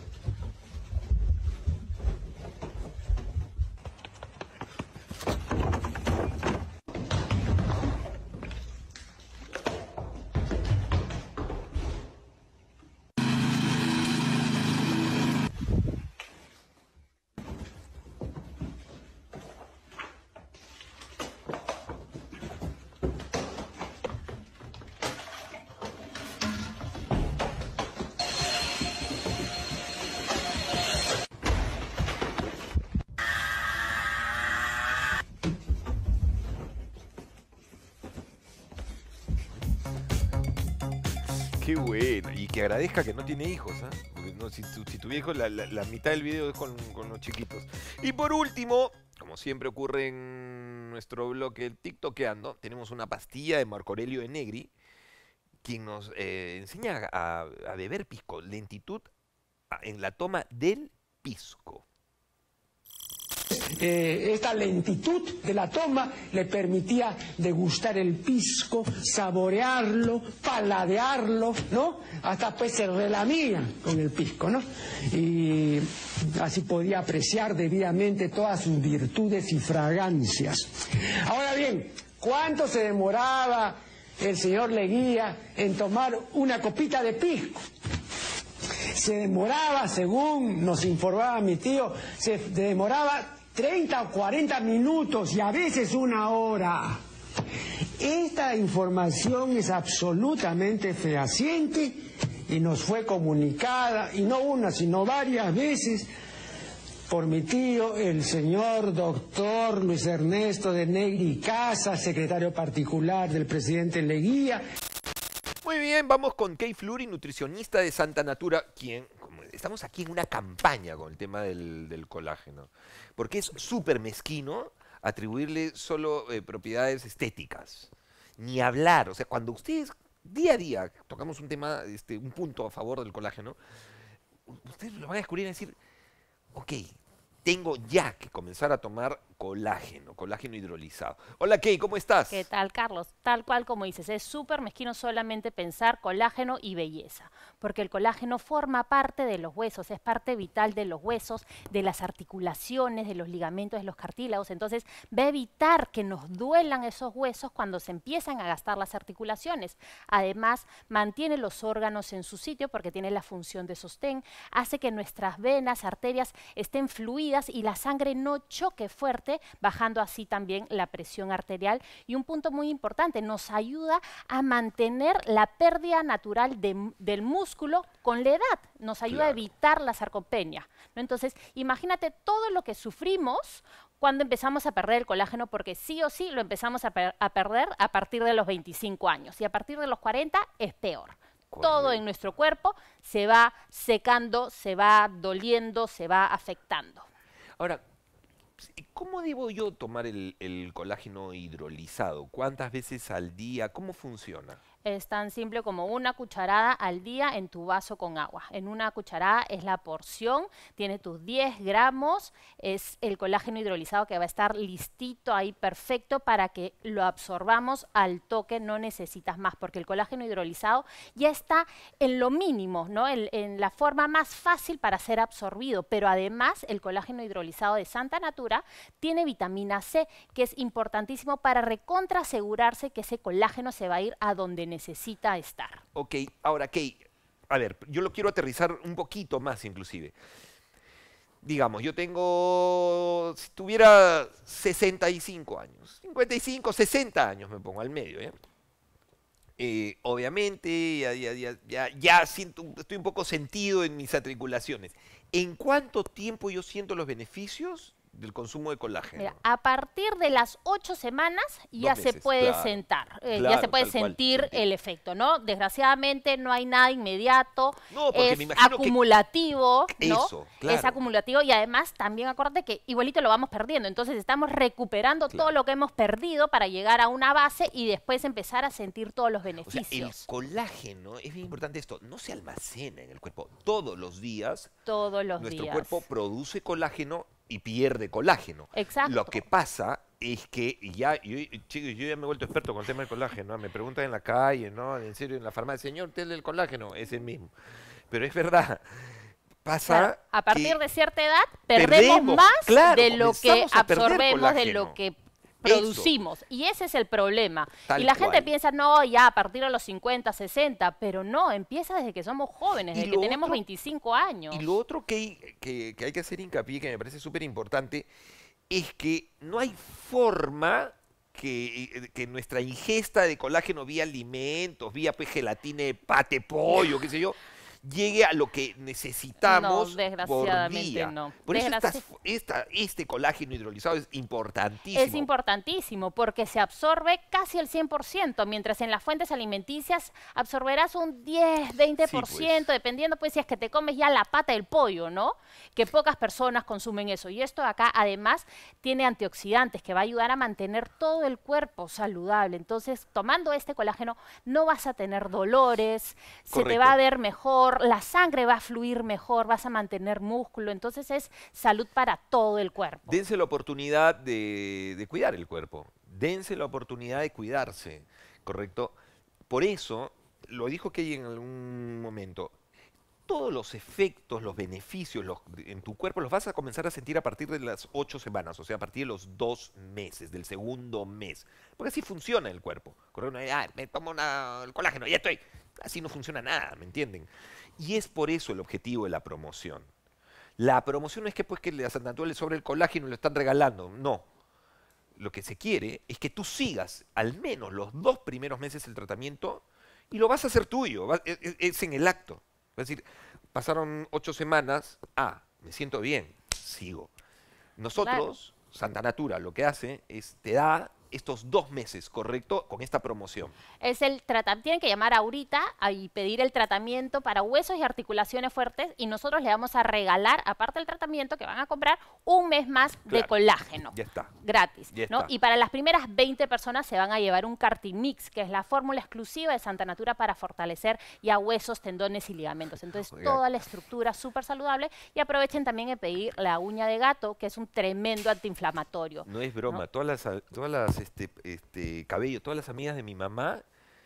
Qué bueno. Y que agradezca que no tiene hijos, ¿ah? Porque no, si, tu, si tuviera hijos, la, la, la mitad del video es con, con los chiquitos. Y por último, como siempre ocurre en nuestro bloque TikTokeando, tenemos una pastilla de Marco Aurelio de Negri, quien nos eh, enseña a, a beber pisco, lentitud a- en la toma del pisco. Eh, esta lentitud de la toma le permitía degustar el pisco, saborearlo, paladearlo, ¿no? Hasta pues se relamía con el pisco, ¿no? Y así podía apreciar debidamente todas sus virtudes y fragancias. Ahora bien, ¿cuánto se demoraba el señor Leguía en tomar una copita de pisco? Se demoraba, según nos informaba mi tío, se demoraba treinta o cuarenta minutos y a veces una hora. Esta información es absolutamente fehaciente y nos fue comunicada, y no una, sino varias veces, por mi tío, el señor doctor Luis Ernesto de Negri Casa, secretario particular del presidente Leguía. Muy bien, vamos con Kay Fleury, nutricionista de Santa Natura, quien, como estamos aquí en una campaña con el tema del, del colágeno, porque es súper mezquino atribuirle solo eh, propiedades estéticas, ni hablar, o sea, cuando ustedes día a día tocamos un tema, este, un punto a favor del colágeno, ustedes lo van a descubrir y decir, ok, tengo ya que comenzar a tomar colágeno, colágeno hidrolizado. Hola Kay, ¿cómo estás? ¿Qué tal, Carlos? Tal cual como dices, es súper mezquino solamente pensar colágeno y belleza, porque el colágeno forma parte de los huesos, es parte vital de los huesos, de las articulaciones, de los ligamentos, de los cartílagos, entonces va a evitar que nos duelan esos huesos cuando se empiezan a gastar las articulaciones. Además, mantiene los órganos en su sitio porque tiene la función de sostén, hace que nuestras venas, arterias estén fluidas y la sangre no choque fuerte, bajando así también la presión arterial. Y un punto muy importante, nos ayuda a mantener la pérdida natural de, del músculo con la edad, nos ayuda claro. a evitar la sarcopenia, ¿no? Entonces, imagínate todo lo que sufrimos cuando empezamos a perder el colágeno, porque sí o sí lo empezamos a, per a perder a partir de los veinticinco años, y a partir de los cuarenta es peor. Correcto. Todo en nuestro cuerpo se va secando, se va doliendo, se va afectando. Ahora, ¿cómo debo yo tomar el, el colágeno hidrolizado? ¿Cuántas veces al día? ¿Cómo funciona? Es tan simple como una cucharada al día en tu vaso con agua. En una cucharada es la porción, tiene tus diez gramos, es el colágeno hidrolizado que va a estar listito ahí perfecto para que lo absorbamos al toque, no necesitas más, porque el colágeno hidrolizado ya está en lo mínimo, ¿no? en, en la forma más fácil para ser absorbido, pero además el colágeno hidrolizado de Santa Natura tiene vitamina C, que es importantísimo para recontra asegurarse que ese colágeno se va a ir a donde necesita. necesita estar. Ok, ahora, Kay, a ver, yo lo quiero aterrizar un poquito más inclusive. Digamos, yo tengo, si tuviera sesenta y cinco años, cincuenta y cinco, sesenta años me pongo al medio, ¿ya? Eh, obviamente, ya, ya, ya, ya, ya siento, estoy un poco sentido en mis articulaciones. ¿En cuánto tiempo yo siento los beneficios del consumo de colágeno? Mira, a partir de las ocho semanas ya Dos se meses, puede claro, sentar, eh, claro, ya se puede tal cual, sentir sentir. el efecto, ¿no? Desgraciadamente no hay nada inmediato, No, porque es me imagino que- acumulativo, ¿no? Eso, claro. Es acumulativo y además también acuérdate que igualito lo vamos perdiendo, entonces estamos recuperando Claro. todo lo que hemos perdido para llegar a una base y después empezar a sentir todos los O sea, beneficios. el colágeno, es bien importante esto, no se almacena en el cuerpo. Todos los días Todos los nuestro días. cuerpo produce colágeno y pierde colágeno. Exacto. Lo que pasa es que ya, yo, chicos, yo ya me he vuelto experto con el tema del colágeno, ¿no? Me preguntan en la calle, ¿no? En serio, en la farmacia, señor, ¿usted el colágeno? Es el mismo. Pero es verdad. Pasa Claro, a partir que de cierta edad perdemos, perdemos, más claro, de lo que comenzamos a perder absorbemos, de colágeno. lo que producimos. Y ese es el problema. Tal y la gente cual. piensa, no, ya a partir de los cincuenta, sesenta, pero no, empieza desde que somos jóvenes, Y desde que lo tenemos otro- veinticinco años. Y lo otro que hay que, que hay que hacer hincapié, que me parece súper importante, es que no hay forma que, que nuestra ingesta de colágeno vía alimentos, vía pues, gelatina de pate, pollo, qué sé yo, llegue a lo que necesitamos No, por desgraciadamente día. no. Por eso Desgraci- estas- esta- este colágeno hidrolizado es importantísimo. Es importantísimo porque se absorbe casi el cien por ciento, mientras en las fuentes alimenticias absorberás un diez, veinte por ciento, Sí, pues. dependiendo pues si es que te comes ya la pata del pollo, ¿no? Que pocas personas consumen eso. Y esto acá además tiene antioxidantes que va a ayudar a mantener todo el cuerpo saludable. Entonces, tomando este colágeno no vas a tener dolores, se te Correcto. va a ver mejor, la sangre va a fluir mejor, vas a mantener músculo. Entonces es salud para todo el cuerpo. Dense la oportunidad de, de cuidar el cuerpo. Dense la oportunidad de cuidarse, ¿correcto? Por eso, lo dijo Key en algún momento, todos los efectos, los beneficios los- en tu cuerpo los vas a comenzar a sentir a partir de las ocho semanas, o sea, a partir de los dos meses, del segundo mes. Porque así funciona el cuerpo. Correcto, ah, me tomo una- el colágeno, ya estoy. Así no funciona nada, ¿me entienden? Y es por eso el objetivo de la promoción. La promoción no es que pues que a Santa Natura le sobre el colágeno y lo están regalando, no. Lo que se quiere es que tú sigas al menos los dos primeros meses el tratamiento y lo vas a hacer tuyo, va- es, es- es en el acto. Es decir, pasaron ocho semanas, ah, me siento bien, sigo. Nosotros, Santa Natura, lo que hace es te da estos dos meses, ¿correcto? Con esta promoción. Es el tratamiento, tienen que llamar ahorita a- y pedir el tratamiento para huesos y articulaciones fuertes y nosotros le vamos a regalar, aparte del tratamiento que van a comprar, un mes más de Claro. colágeno. Ya está. Gratis, Ya ¿no? está. Y para las primeras veinte personas se van a llevar un Cartimix, que es la fórmula exclusiva de Santa Natura para fortalecer ya huesos, tendones y ligamentos. Entonces, Oiga. toda la estructura súper saludable y aprovechen también en pedir la uña de gato, que es un tremendo antiinflamatorio. No es broma, ¿no? todas las, a- todas las este, este, cabello, todas las amigas de mi mamá,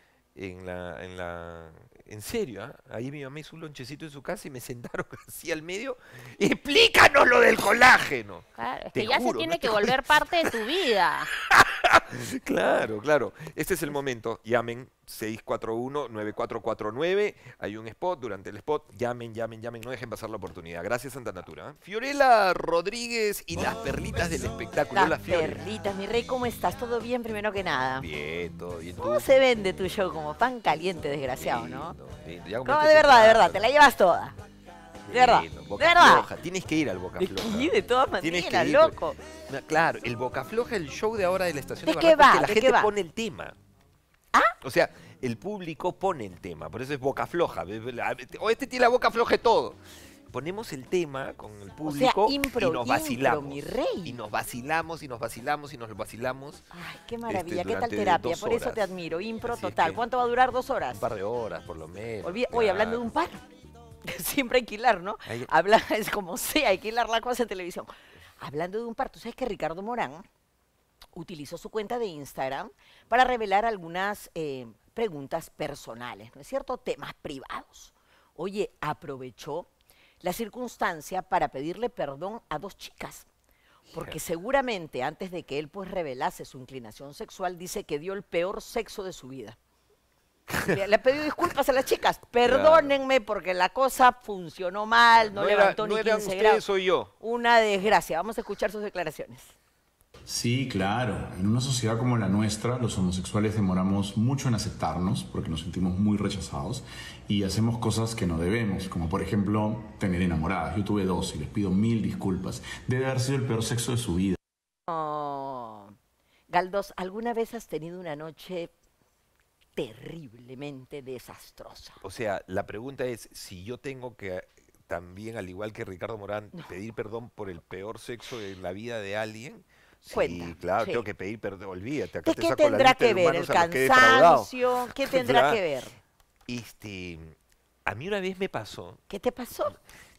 en la, en la, en serio, ¿ah? Ahí mi mamá hizo un lonchecito en su casa y me sentaron así al medio, explícanos lo del colágeno. Claro, es Te que ya juro, se tiene no que te volver parte de tu vida. Claro, claro. Este es el momento. Llamen seis cuatro uno, nueve cuatro cuatro nueve. Hay un spot. Durante el spot, llamen, llamen, llamen. No dejen pasar la oportunidad. Gracias, Santa Natura. ¿eh? Fiorella Rodríguez y las perlitas del espectáculo. Las Hola, Fiore. perlitas, mi rey, ¿cómo estás? ¿Todo bien primero que nada? Bien, todo bien. ¿Cómo se vende tu show? Como pan caliente, desgraciado, ¿no? Lindo, lindo. Ya ¿Cómo? compraste De tu verdad, de plato. verdad, te la llevas toda. De verdad, Lindo, de Boca verdad. Floja. Tienes que ir al Boca ¿De Floja. qué? De todas Tienes maneras, que ir, loco. Na- Claro, el Boca Floja, el show de ahora de la estación ¿De de, qué Barranco, es va? que la ¿De gente qué va? pone el tema. ¿Ah? O sea, el público pone el tema, por eso es Boca Floja. O este tiene la boca floja de todo. Ponemos el tema con el público impro, y nos impro, vacilamos. mi rey. Y nos vacilamos y nos vacilamos y nos vacilamos Ay, qué maravilla, este, qué tal durante terapia. dos Por eso horas. te admiro. Impro Así es total. que- ¿Cuánto va a durar? ¿Dos horas? un par de horas por lo menos. Olvida- Oye, hablando de un par. Siempre hay que hilar, ¿no? Hay- Habla, es como sea, hay que hilar la cosa en televisión. Hablando de un par, tú sabes que Ricardo Morán utilizó su cuenta de Instagram para revelar algunas eh, preguntas personales, ¿no es cierto? Temas privados. Oye, aprovechó la circunstancia para pedirle perdón a dos chicas. Porque seguramente antes de que él pues revelase su inclinación sexual, dice que dio el peor sexo de su vida. Le, le ha pedido disculpas a las chicas. Perdónenme porque la cosa funcionó mal, no, No era- levantó no ni eran quince ustedes, grados. soy yo. Una desgracia. Vamos a escuchar sus declaraciones. Sí, claro. En una sociedad como la nuestra, los homosexuales demoramos mucho en aceptarnos porque nos sentimos muy rechazados y hacemos cosas que no debemos, como por ejemplo tener enamoradas. Yo tuve dos y les pido mil disculpas. Debe haber sido el peor sexo de su vida. Oh. Galdós, ¿alguna vez has tenido una noche terriblemente desastrosa? O sea, la pregunta es si yo tengo que también, al igual que Ricardo Morán, pedir perdón por el peor sexo de la vida de alguien. Sí, Cuenta, claro, sí. tengo que pedir perdón. Olvídate, acá ¿De te qué saco la tendrá lista que de ver? ¿El humanos a los que he defraudado. cansancio? ¿Qué tendrá Claro. que ver? Este, a mí una vez me pasó, ¿Qué te pasó?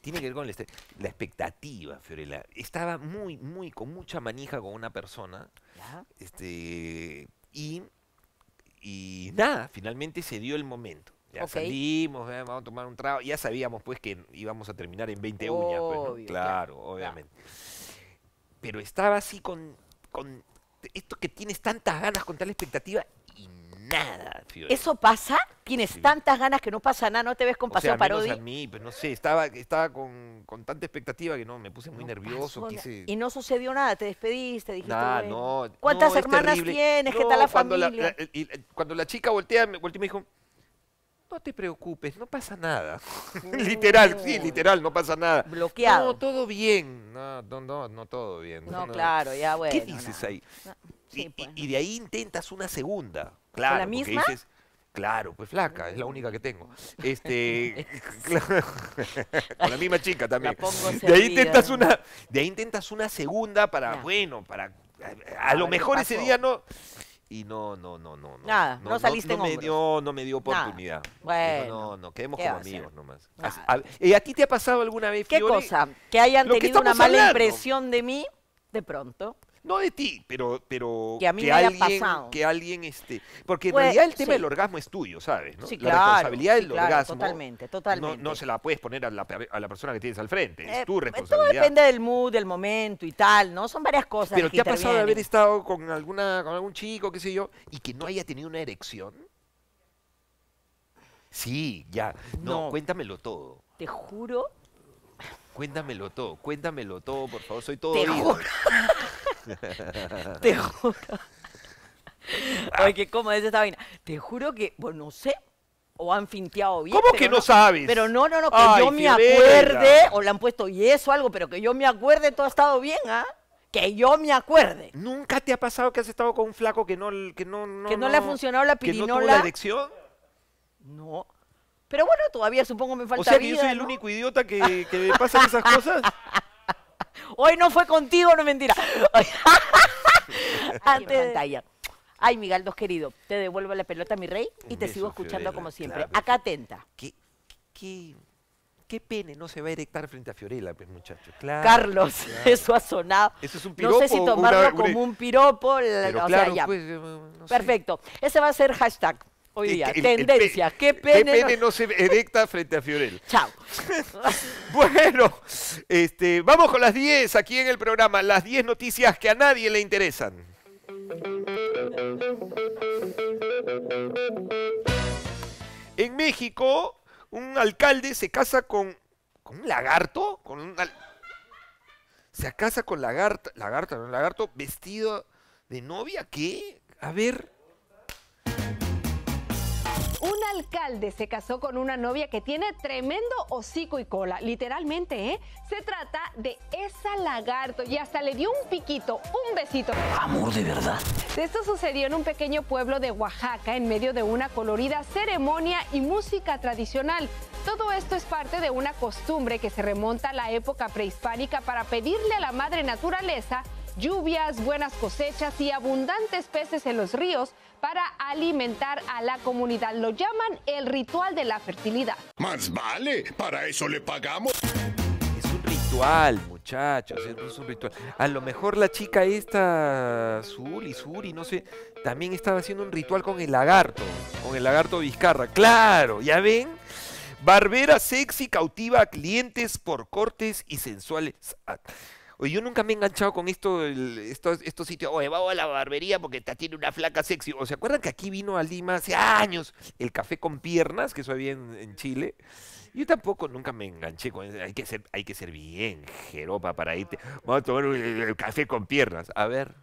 tiene que ver con la, este- la expectativa, Fiorella. Estaba muy, muy, con mucha manija con una persona. Ya. Este, y, y nada, finalmente se dio el momento. Ya Ok. salimos, eh, vamos a tomar un trago. Ya sabíamos pues que íbamos a terminar en veinte uñas, pues, ¿no? Obvio, Claro, claro, obviamente. Pero estaba así con, con esto que tienes tantas ganas con tal expectativa y nada, Fiorella. ¿Eso pasa? ¿Tienes Sí. tantas ganas que no pasa nada? ¿No te ves con O Paseo sea, menos Parodi? a mí, pues no sé, estaba, estaba con, con tanta expectativa que no, me puse muy nervioso, Pasó quise... na- Y no sucedió nada, te despediste, dijiste, Nah, bueno. no, ¿Cuántas no, es hermanas terrible. tienes? ¿Qué No, tal la cuando familia? la- y- y- cuando la chica voltea, me volteó y me dijo, no te preocupes, no pasa nada. Literal, sí, literal, no pasa nada. Bloqueado. No, todo bien. No, no, no, no todo bien. No, claro, ya bueno. ¿Qué dices nada. ahí? No, Y, sí, pues, y- y de ahí intentas una segunda. Claro, la porque misma? dices, claro, pues flaca, es la única que tengo. Este, claro, con la misma chica también. La pongo De ahí servida, intentas ¿no? una, de ahí intentas una segunda para, Ya. bueno, para a, a A lo ver qué mejor ese pasó. día no. Y no, no, no, no, no. Nada, no saliste no en me hombros. dio, no me dio Nada. oportunidad. Dijo, Bueno, no, no, quedemos ¿qué como va a hacer? amigos nomás. Nada. Así- a, ¿y a ti te ha pasado alguna vez, ¿Qué Fiore? cosa? Que hayan Lo que tenido una estamos mala hablando. impresión de mí, de pronto. No de ti, pero, pero Que a mí me haya alguien, pasado. que alguien, este, porque en Pues, realidad el tema sí. del orgasmo es tuyo, ¿sabes? ¿no? Sí, La claro, responsabilidad del sí, claro, orgasmo totalmente, no- totalmente. No, se la puedes poner a la, pe- a la persona que tienes al frente, Eh, es tu Todo responsabilidad. depende del mood, del momento y tal, ¿no? Son varias cosas Pero que ¿te ha pasado de haber intervienen. estado con alguna, con algún chico, qué sé yo, y que no haya tenido una erección? Sí, ya. No, No. cuéntamelo todo. Te juro, Cuéntamelo todo, cuéntamelo todo, por favor, soy todo te oídos. juro. Te juro. Oye, que cómo es esta vaina. Te juro que, bueno, no sé, o han finteado bien. ¿Cómo pero que no sabes? Pero no, no, no, que Ay, yo me Fiorella. acuerde, o le han puesto yeso o algo, pero que yo me acuerde, todo ha estado bien, ¿ah? Que yo me acuerde. ¿Nunca te ha pasado que has estado con un flaco que no, que no, no, Que no le ha funcionado la que no tuvo la pirinola? erección? No. Pero bueno, todavía supongo me falta O sea que yo vida, soy el ¿no? único idiota que, que le pasan esas cosas. Hoy no fue contigo, no mentira. Antes de pantalla. Ay, Migaldos querido, te devuelvo la pelota, mi rey, y Un te beso, sigo escuchando Fiorella, como siempre. claro. Acá atenta. ¿Qué, qué, qué pene no se va a erectar frente a Fiorella, pues, muchachos? Claro, Carlos, claro. eso ha sonado. ¿Eso es un No piropo sé si o tomarlo una- una- como un piropo. la- Pero o claro, sea, ya. pues, eh, no sé. Perfecto. Ese va a ser hashtag hoy Que- día. que el- el pe- Tendencia. ¿Qué ¿Qué pene? pene no- no se erecta frente a Fiorella? Chao. Bueno, este, vamos con las diez aquí en el programa, las diez noticias que a nadie le interesan. En México, un alcalde se casa con, con un lagarto, con un al- se casa con lagarta, lagarta, no, lagarto vestido de novia, ¿qué? A ver. Un alcalde se casó con una novia que tiene tremendo hocico y cola, literalmente, ¿eh? Se trata de esa lagarto y hasta le dio un piquito, un besito. Amor de verdad. Esto sucedió en un pequeño pueblo de Oaxaca en medio de una colorida ceremonia y música tradicional. Todo esto es parte de una costumbre que se remonta a la época prehispánica para pedirle a la madre naturaleza lluvias, buenas cosechas y abundantes peces en los ríos para alimentar a la comunidad. Lo llaman el ritual de la fertilidad. Más vale, para eso le pagamos. Es un ritual, muchachos, es un ritual. A lo mejor la chica esta, Zuli, Suri, no sé, también estaba haciendo un ritual con el lagarto, con el lagarto Vizcarra. Claro, ¿ya ven? Barbera sexy cautiva a clientes por cortes y sensuales. Ah, oye, yo nunca me he enganchado con esto, el- estos, estos sitios. Oye, vamos a la barbería porque te tiene una flaca sexy. ¿O se acuerdan que aquí vino a Lima hace años el café con piernas, que eso había en, en Chile? Yo tampoco nunca me enganché con eso. Hay que ser, hay que ser bien jeropa para irte. Vamos a tomar el, el café con piernas. A ver.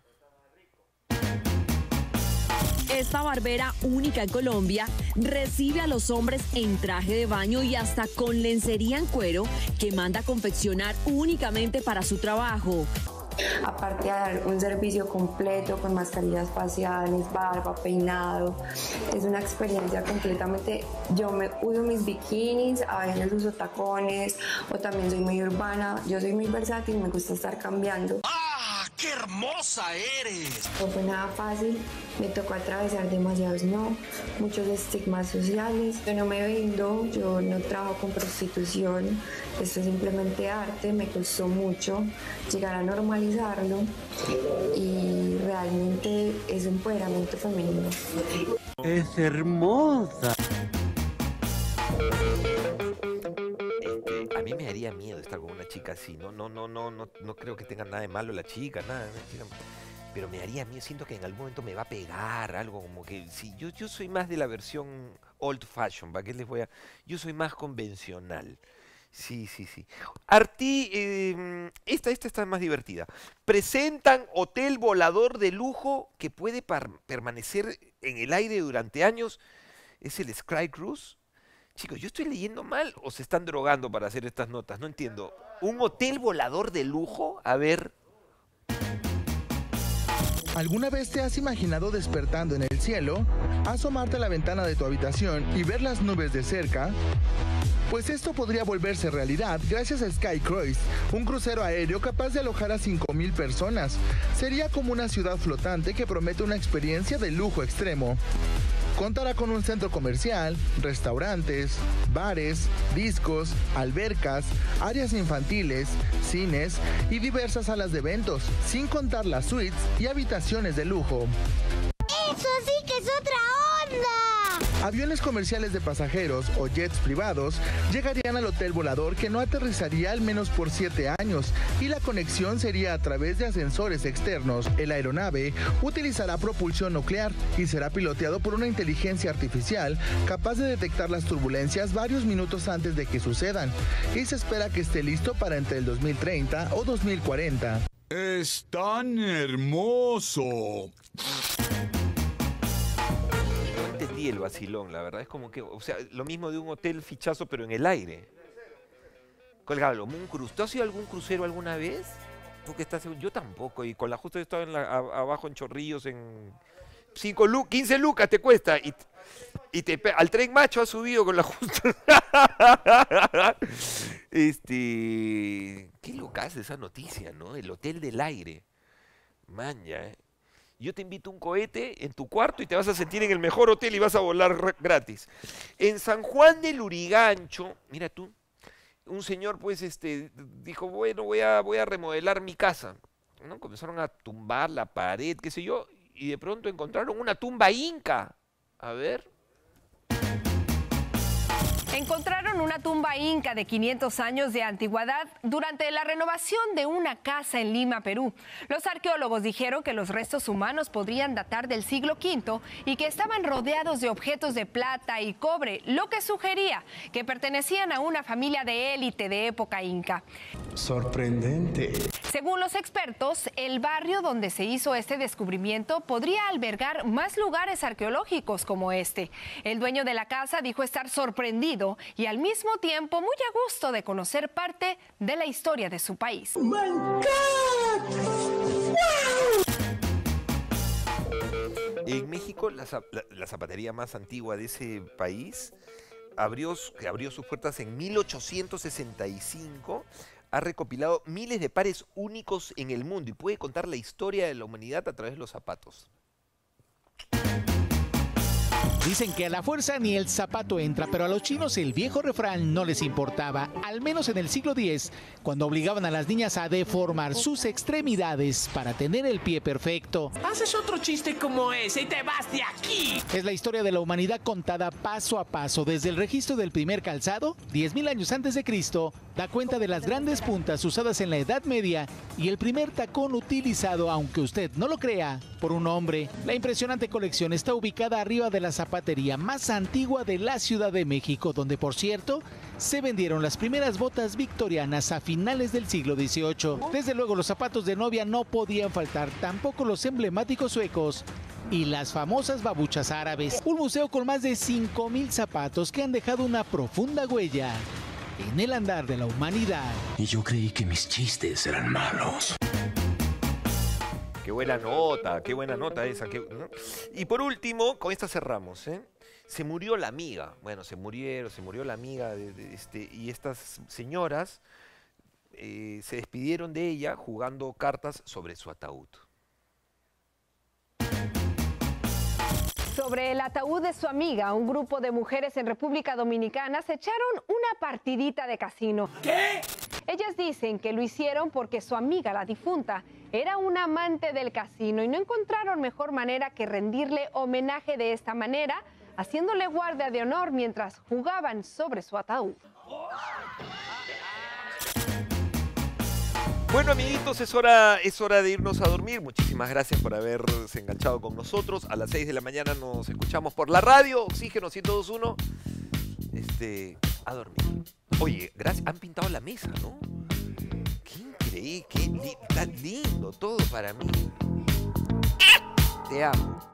Esta barbera única en Colombia recibe a los hombres en traje de baño y hasta con lencería en cuero que manda a confeccionar únicamente para su trabajo. Aparte de dar un servicio completo con mascarillas faciales, barba, peinado, es una experiencia completamente. Yo me uso mis bikinis, a veces uso tacones o también soy muy urbana. Yo soy muy versátil, me gusta estar cambiando. ¡Qué hermosa eres! No fue nada fácil, me tocó atravesar demasiados no, muchos estigmas sociales. Yo no me vendo, yo no trabajo con prostitución, esto es simplemente arte, me costó mucho llegar a normalizarlo y realmente es empoderamiento femenino. Es hermosa. Este, a mí me haría miedo estar con una chica así, no, no, no, no, no, no creo que tenga nada de malo la chica, nada, la chica, pero me haría miedo, siento que en algún momento me va a pegar algo, como que sí, yo, yo soy más de la versión old fashion, ¿para qué les voy a? Yo soy más convencional. Sí, sí, sí. Arti, eh, esta, esta está más divertida. Presentan hotel volador de lujo que puede permanecer en el aire durante años. ¿Es el Sky Cruise? Chicos, ¿yo estoy leyendo mal o se están drogando para hacer estas notas? No entiendo. ¿Un hotel volador de lujo? A ver. ¿Alguna vez te has imaginado despertando en el cielo, asomarte a la ventana de tu habitación y ver las nubes de cerca? Pues esto podría volverse realidad gracias a Sky Cruise, un crucero aéreo capaz de alojar a cinco mil personas. Sería como una ciudad flotante que promete una experiencia de lujo extremo. Contará con un centro comercial, restaurantes, bares, discos, albercas, áreas infantiles, cines y diversas salas de eventos, sin contar las suites y habitaciones de lujo. ¡Eso sí que es otra onda! Aviones comerciales de pasajeros o jets privados llegarían al hotel volador, que no aterrizaría al menos por siete años, y la conexión sería a través de ascensores externos. El aeronave utilizará propulsión nuclear y será piloteado por una inteligencia artificial capaz de detectar las turbulencias varios minutos antes de que sucedan, y se espera que esté listo para entre el dos mil treinta o dos mil cuarenta. ¡Es tan hermoso! Entendí el vacilón, la verdad es como que, o sea, lo mismo de un hotel fichazo pero en el aire. Colgalo, un crucero. ¿Tú has ido a algún crucero alguna vez? ¿Tú que estás? Yo tampoco, y con la justa he estado en la, a, abajo en Chorrillos en cinco lu quince lucas te cuesta, y, y te, al Tren Macho has subido con la justa. este, qué loca es esa noticia, ¿no? El hotel del aire. Man, ya, eh. Yo te invito a un cohete en tu cuarto y te vas a sentir en el mejor hotel y vas a volar gratis. En San Juan del Lurigancho, mira tú, un señor pues este dijo, bueno, voy a, voy a remodelar mi casa. ¿No? Comenzaron a tumbar la pared, qué sé yo, y de pronto encontraron una tumba inca. A ver. Encontraron una tumba inca de quinientos años de antigüedad durante la renovación de una casa en Lima, Perú. Los arqueólogos dijeron que los restos humanos podrían datar del siglo quinto y que estaban rodeados de objetos de plata y cobre, lo que sugería que pertenecían a una familia de élite de época inca. Sorprendente. Según los expertos, el barrio donde se hizo este descubrimiento podría albergar más lugares arqueológicos como este. El dueño de la casa dijo estar sorprendido y al mismo tiempo muy a gusto de conocer parte de la historia de su país. Oh my God. En México, la, la, la zapatería más antigua de ese país abrió, que abrió sus puertas en mil ochocientos sesenta y cinco, ha recopilado miles de pares únicos en el mundo y puede contar la historia de la humanidad a través de los zapatos. Dicen que a la fuerza ni el zapato entra, pero a los chinos el viejo refrán no les importaba, al menos en el siglo diez, cuando obligaban a las niñas a deformar sus extremidades para tener el pie perfecto. Haces otro chiste como ese y te vas de aquí. Es la historia de la humanidad contada paso a paso, desde el registro del primer calzado, diez mil años antes de Cristo, da cuenta de las grandes puntas usadas en la Edad Media y el primer tacón utilizado, aunque usted no lo crea, por un hombre. La impresionante colección está ubicada arriba de la zapatería más antigua de la Ciudad de México, donde, por cierto, se vendieron las primeras botas victorianas a finales del siglo dieciocho. Desde luego, los zapatos de novia no podían faltar, tampoco los emblemáticos suecos y las famosas babuchas árabes. Un museo con más de cinco mil zapatos que han dejado una profunda huella en el andar de la humanidad. Y yo creí que mis chistes eran malos. Qué buena nota, qué buena nota esa. Qué, ¿no? Y por último, con esta cerramos, ¿eh? Se murió la amiga. Bueno, se murieron, se murió la amiga de, de este, y estas señoras eh, se despidieron de ella jugando cartas sobre su ataúd. Sobre el ataúd de su amiga, un grupo de mujeres en República Dominicana se echaron una partidita de casino. ¿Qué? Ellas dicen que lo hicieron porque su amiga, la difunta, era una amante del casino y no encontraron mejor manera que rendirle homenaje de esta manera, haciéndole guardia de honor mientras jugaban sobre su ataúd. Bueno, amiguitos, es hora, es hora de irnos a dormir. Muchísimas gracias por haberse enganchado con nosotros. A las seis de la mañana nos escuchamos por la radio, Oxígeno ciento dos punto uno. Este, a dormir. Oye, gracias. Han pintado la mesa, ¿no? Qué increíble, qué li tan lindo todo para mí. Te amo.